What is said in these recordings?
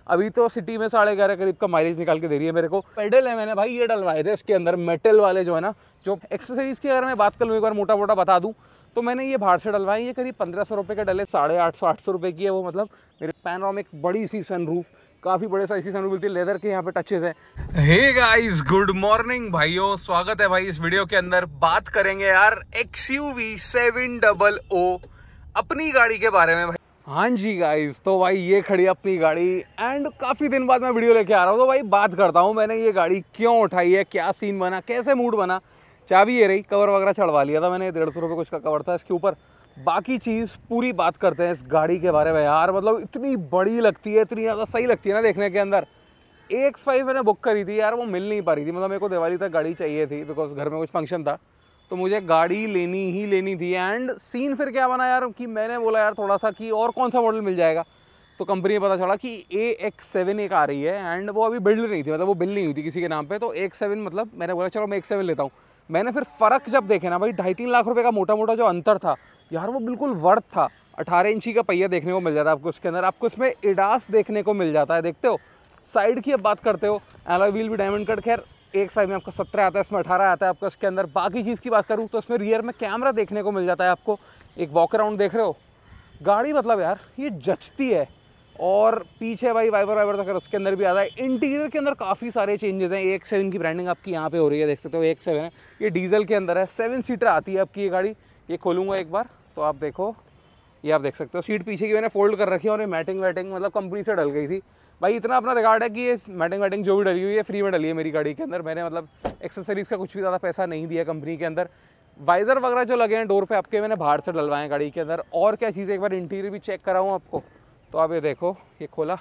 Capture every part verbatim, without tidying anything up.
अभी तो सिटी में साढ़े ग्यारह करीब का माइलेज निकाल के दे रही है मेरे को। पेडल है मैंने भाई ये डलवाए थे इसके अंदर, मेटल वाले जो है ना, जो एक्सेसरीज की अगर मैं बात करूँ एक बार मोटा मोटा बता दूँ तो मैंने ये बाहर से डलवाए, ये करीब पंद्रह सौ रुपये के डले, साढ़े आठ सौ आठ सौ रुपये की है वो। मतलब मेरे पैनोरामिक बड़ी सी सनरूफ, काफ़ी बड़े साइज की सनरूफ मिलती है, लेदर के यहाँ पे टचेस है। हे गाइस, गुड मॉर्निंग भाइयों, स्वागत है भाई इस वीडियो के अंदर। बात करेंगे यार X U V seven double O अपनी गाड़ी के बारे में भाई। हाँ जी गाइस, तो भाई ये खड़ी अपनी गाड़ी एंड काफ़ी दिन बाद मैं वीडियो लेके आ रहा हूँ, तो भाई बात करता हूँ मैंने ये गाड़ी क्यों उठाई है, क्या सीन बना, कैसे मूड बना। चाबी ये रही, कवर वगैरह चढ़वा लिया था मैंने, डेढ़ सौ रुपये कुछ का कवर था इसके ऊपर। बाकी चीज़ पूरी बात करते हैं इस गाड़ी के बारे में यार। मतलब इतनी बड़ी लगती है, इतनी ज़्यादा सही लगती है ना देखने के अंदर। एक्स फाइव मैंने बुक करी थी यार, वो मिल नहीं पा रही थी। मतलब मेरे को दिवाली तक गाड़ी चाहिए थी बिकॉज घर में कुछ फंक्शन था, तो मुझे गाड़ी लेनी ही लेनी थी। एंड सीन फिर क्या बना यार कि मैंने बोला यार थोड़ा सा कि और कौन सा मॉडल मिल जाएगा, तो कंपनी में पता चला कि ए एक्स सेवन एक आ रही है एंड वो अभी बिल्ड नहीं थी, मतलब वो बिल्ड नहीं हुई थी किसी के नाम पे। तो एक्स सेवन मतलब मैंने बोला चलो मैं एक्स सेवन लेता हूँ। मैंने फिर फ़र्क जब देखे ना भाई, ढाई तीन लाख रुपए का मोटा मोटा जो अंतर था यार, वो बिल्कुल वर्थ था। अठारह इंची का पहिया देखने को मिल जाता है आपको इसके अंदर, आपको इसमें एडास देखने को मिल जाता है, देखते हो। साइड की अब बात करते हो, एलॉय व्हील भी डायमंड कट, खैर एक फाइव में आपका सत्रह आता है, इसमें अठारह आता है आपका इसके अंदर। बाकी चीज़ की बात करूँ तो इसमें रियर में कैमरा देखने को मिल जाता है आपको, एक वॉक अराउंड देख रहे हो गाड़ी। मतलब यार ये जचती है। और पीछे भाई वाइपर वाइपर तक उसके अंदर भी आता है। इंटीरियर के अंदर काफ़ी सारे चेंजेस हैं। एक सेवन की ब्रांडिंग आपकी यहाँ पे हो रही है, देख सकते हो एक सेवन है, ये डीजल के अंदर है, सेवन सीटर आती है आपकी ये गाड़ी। ये खोलूँगा एक बार तो आप देखो, ये आप देख सकते हो सीट पीछे की मैंने फोल्ड कर रखी है, और ये मैटिंग वैटिंग मतलब कंपनी से डल गई थी भाई। इतना अपना रिकॉर्ड है कि ये मैटिंग वैटिंग जो भी डली हुई है फ्री में डली है मेरी गाड़ी के अंदर। मैंने मतलब एक्सेसरीज़ का कुछ भी ज़्यादा पैसा नहीं दिया कंपनी के अंदर। वाइज़र वगैरह जो लगे हैं डोर पे आपके, मैंने बाहर से डलवाए हैं गाड़ी के अंदर। और क्या चीज़, एक बार इंटीरियर भी चेक कराऊँ आपको, तो आप ये देखो, ये खोला,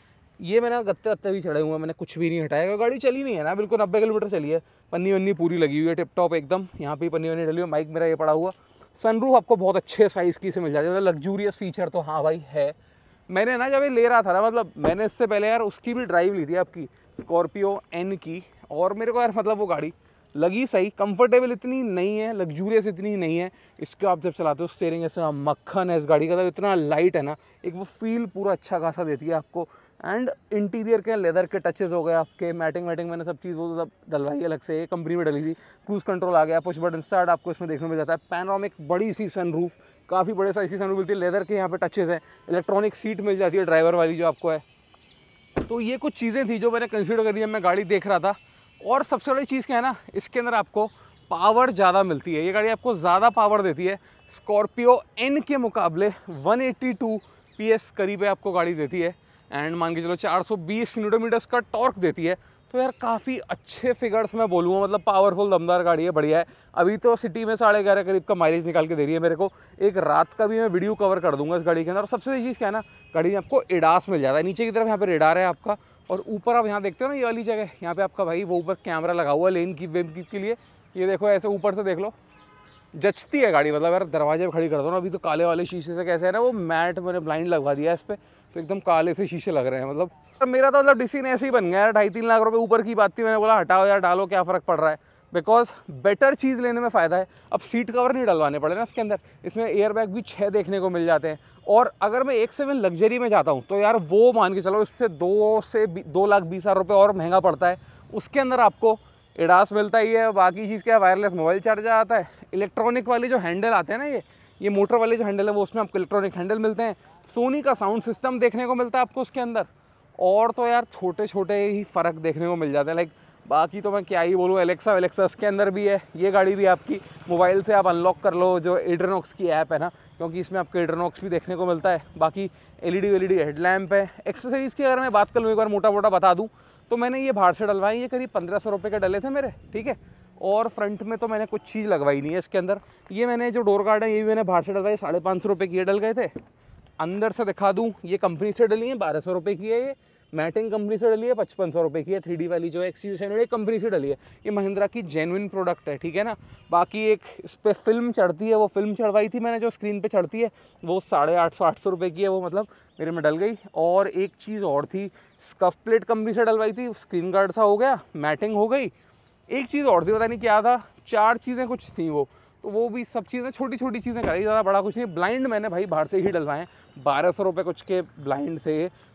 ये मैंने गत्ते गत्ते भी चढ़े हुए हैं, मैंने कुछ भी नहीं हटाया। गाड़ी चली नहीं है ना, बिल्कुल नब्बे किलोमीटर चली है। पन्नी वन्नी पूरी लगी हुई है टिप टॉप एकदम, यहाँ पे पन्नी वन्नी डली हुई है। माइक मेरा ये पड़ा हुआ। सनरूफ आपको बहुत अच्छे साइज़ की से मिल जाती है, मतलब लग्जूरियस फीचर तो हाँ भाई है। मैंने ना जब ये ले रहा था ना, मतलब मैंने इससे पहले यार उसकी भी ड्राइव ली थी आपकी स्कॉर्पियो एन की, और मेरे को यार मतलब वो गाड़ी लगी सही, कंफर्टेबल इतनी नहीं है, लग्जूरियस इतनी नहीं है। इसको आप जब चलाते हो स्टीयरिंग ऐसा मक्खन है इस गाड़ी का, तो इतना लाइट है ना, एक वो फील पूरा अच्छा खासा देती है आपको। एंड इंटीरियर के लेदर के टचेस हो गए आपके, मैटिंग वैटिंग मैंने सब चीज़ वो सब डलवाई अलग से, कंपनी में डली थी। क्रूज कंट्रोल आ गया, पुश बटन स्टार्ट आपको इसमें देखने में जाता है। पैनोरामिक बड़ी सी सनरूफ, काफ़ी बड़े साइज की सनरूफ मिलती है, लेदर के यहाँ पे टचेस हैं। इलेक्ट्रॉनिक सीट मिल जाती है ड्राइवर वाली जो आपको है। तो ये कुछ चीज़ें थी जो मैंने कंसिडर करी जब मैं गाड़ी देख रहा था। और सबसे बड़ी चीज़ क्या है ना, इसके अंदर आपको पावर ज़्यादा मिलती है, ये गाड़ी आपको ज़्यादा पावर देती है स्कॉर्पियो एन के मुकाबले। एक सौ बयासी पीएस करीब है आपको गाड़ी देती है, एंड मान के चलो चार सौ बीस न्यूटन मीटर्स का टॉर्क देती है। तो यार काफ़ी अच्छे फिगर्स मैं बोलूँगा, मतलब पावरफुल दमदार गाड़ी है, बढ़िया है। अभी तो सिटी में साढ़े ग्यारह करीब का माइलेज निकाल के दे रही है मेरे को। एक रात का भी मैं वीडियो कवर कर दूंगा इस गाड़ी के अंदर। और सबसे बड़ी चीज़ क्या है ना, गाड़ी में आपको एडास मिल जाता है। नीचे की तरफ यहाँ पे रेडार है आपका, और ऊपर आप यहाँ देखते हो ना ये वाली जगह, यहाँ पे आपका भाई वो ऊपर कैमरा लगा हुआ है लेन की वेब कीप के लिए। ये देखो ऐसे ऊपर से देख लो, जचती है गाड़ी। मतलब यार दरवाजे पे खड़ी कर दो ना, अभी तो काले वाले शीशे से कैसे है ना, वो मैट मैंने ब्लाइंड लगवा दिया है इस पर, तो एकदम काले से शीशे लग रहे हैं। मतलब मेरा तो मतलब डिसीजन ऐसे ही बन गया यार। ढाई तीन लाख रुपए ऊपर की बात थी, मैंने बोला हटाओ यार, डालो, क्या फ़र्क पड़ रहा है। बिकॉज बेटर चीज़ लेने में फ़ायदा है। अब सीट कवर नहीं डलवाने पड़े ना इसके अंदर, इसमें एयर बैग भी छः देखने को मिल जाते हैं। और अगर मैं एक सेवन लग्जरी में जाता हूँ तो यार वो मान के चलो इससे दो से दो लाख बीस हज़ार रुपये और महंगा पड़ता है। उसके अंदर आपको एडास मिलता ही है, बाकी चीज़ क्या, वायरलेस मोबाइल चार्जर आता है। इलेक्ट्रॉनिक वाले जो हैंडल आते हैं ना, ये ये मोटर वाले जो हैंडल है वो, उसमें आपको इलेक्ट्रॉनिक हैंडल मिलते हैं। सोनी का साउंड सिस्टम देखने को मिलता है आपको उसके अंदर। और तो यार छोटे छोटे ही फ़र्क देखने को मिल जाते हैं। लाइक बाकी तो मैं क्या ही बोलूँ, एलेक्सा वेलेक्सा इसके अंदर भी है। ये गाड़ी भी आपकी मोबाइल से आप अनलॉक कर लो, जो एड्रेनॉक्स की ऐप है ना, क्योंकि इसमें आपको एड्रेनॉक्स भी देखने को मिलता है। बाकी एलईडी वेलईडी हेडलैम्प है। एक्सेसरीज़ की अगर मैं बात कर लूँ एक बार मोटा मोटा बता दूँ, तो मैंने ये बाहर से डलवाई, ये करीब पंद्रह सौ रुपये के डले थे मेरे, ठीक है। और फ्रंट में तो मैंने कुछ चीज़ लगवाई नहीं है इसके अंदर। ये मैंने जो डोर गार्ड है ये भी मैंने बाहर से डलवाई, साढ़े पाँच सौ रुपये की ये डल गए थे। अंदर से दिखा दूँ, ये कंपनी से डली है, बारह सौ रुपये की है। ये मैटिंग कंपनी से डली है, पचपन सौ रुपये की है। थ्री डी वाली जो एक्स यू सेवन कंपनी से डली है, ये महिंद्रा की जेन्युइन प्रोडक्ट है, ठीक है ना। बाकी एक इस पर फिल्म चढ़ती है, वो फिल्म चढ़वाई थी मैंने जो स्क्रीन पे चढ़ती है, वो साढ़े आठ सौ आठ सौ रुपये की है, वो मतलब मेरे में डल गई। और एक चीज़ और थी, स्कफ प्लेट कंपनी से डलवाई थी, स्क्रीन गार्ड सा हो गया, मैटिंग हो गई। एक चीज़ और थी, पता नहीं क्या था, चार चीज़ें कुछ थी वो, तो वो भी सब चीज़ें छोटी छोटी चीज़ें कराई, ज़्यादा बड़ा कुछ नहीं। ब्लाइंड मैंने भाई बाहर से ही डलवाए, बारह सौ रुपये कुछ के ब्लाइंड थे।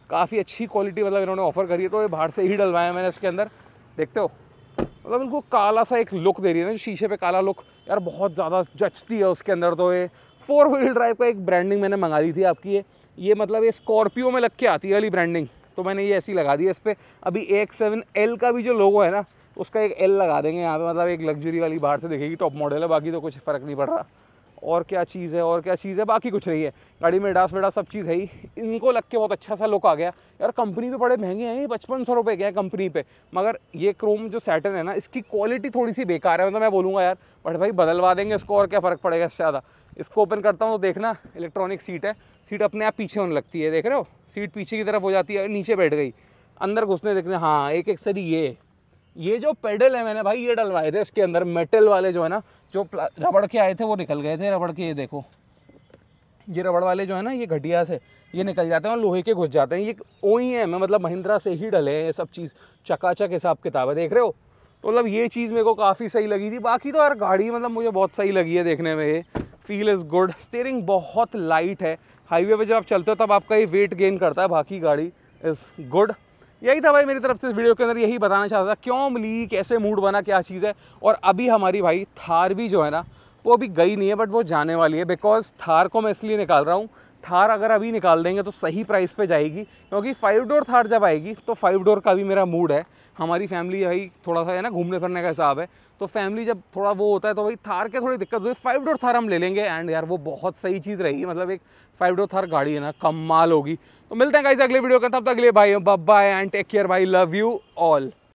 काफ़ी अच्छी क्वालिटी मतलब इन्होंने ऑफर करी है, तो ये बाहर से ही डलवाया है मैंने इसके अंदर, देखते हो मतलब इनको काला सा एक लुक दे रही है ना, शीशे पे काला लुक यार बहुत ज़्यादा जचती है उसके अंदर। तो ये फोर व्हील ड्राइव का एक ब्रांडिंग मैंने मंगा दी थी आपकी, ये ये मतलब ये स्कॉर्पियो में लग के आती है वाली ब्रांडिंग, तो मैंने ये ऐसी लगा दी है इस पर। अभी ए एक्स सेवन एल का भी जो लोगो है ना उसका एक एल लगा देंगे यहाँ पे, मतलब एक लग्जरी वाली बाहर से दिखेगी, टॉप मॉडल है, बाकी तो कुछ फ़र्क नहीं पड़ रहा। और क्या चीज़ है, और क्या चीज़ है, बाकी कुछ नहीं है, गाड़ी में डास वेडास सब चीज़ है ही। इनको लग के बहुत अच्छा सा लुक आ गया यार। कंपनी पे बड़े महंगे हैं ये, पचपन सौ रुपये के हैं कंपनी पे, मगर ये क्रोम जो सैटर्न है ना इसकी क्वालिटी थोड़ी सी बेकार है, मतलब मैं बोलूँगा यार, बट भाई बदलवा देंगे इसको, और क्या फ़र्क पड़ेगा इससे ज़्यादा। इसको ओपन करता हूँ तो देखना इलेक्ट्रॉनिक सीट है, सीट अपने आप पीछे होने लगती है, देख रहे हो, सीट पीछे की तरफ हो जाती है, नीचे बैठ गई, अंदर घुसने देखने। हाँ एक एक सरी ये ये जो पेडल है मैंने भाई ये डलवाए थे इसके अंदर, मेटल वाले जो है ना, जो रबड़ के आए थे वो निकल गए थे रबड़ के, ये देखो ये रबड़ वाले जो है ना ये घटिया से ये निकल जाते हैं और लोहे के घुस जाते हैं। ये ओ ई एम है, मतलब महिंद्रा से ही डले हैं ये सब चीज़, चकाचक हिसाब किताब है, देख रहे हो। तो मतलब ये चीज़ मेरे को काफ़ी सही लगी थी। बाकी तो यार गाड़ी मतलब मुझे बहुत सही लगी है देखने में, ये फील इज़ गुड, स्टीयरिंग बहुत लाइट है, हाईवे पे जब आप चलते हो तब आपका ये वेट गेन करता है, बाकी गाड़ी इज़ गुड। यही था भाई मेरी तरफ से इस वीडियो के अंदर, यही बताना चाहता था क्यों मिली, कैसे मूड बना, क्या चीज़ है। और अभी हमारी भाई थार भी जो है ना वो अभी गई नहीं है, बट वो जाने वाली है, बिकॉज थार को मैं इसलिए निकाल रहा हूँ, थार अगर अभी निकाल देंगे तो सही प्राइस पे जाएगी, क्योंकि फाइव डोर थार जब आएगी तो फाइव डोर का भी मेरा मूड है। हमारी फैमिली भाई थोड़ा सा है ना घूमने फिरने का हिसाब है, तो फैमिली जब थोड़ा वो होता है तो भाई थार के थोड़ी दिक्कत होती है, फाइव डोर थार हम ले लेंगे। एंड यार वो बहुत सही चीज़ रहेगी, मतलब एक फाइव डोर थार गाड़ी है ना कमाल होगी। तो मिलते हैं गाइस अगले वीडियो का, तब तक के लिए भाई bye bye and take care भाई, लव यू ऑल।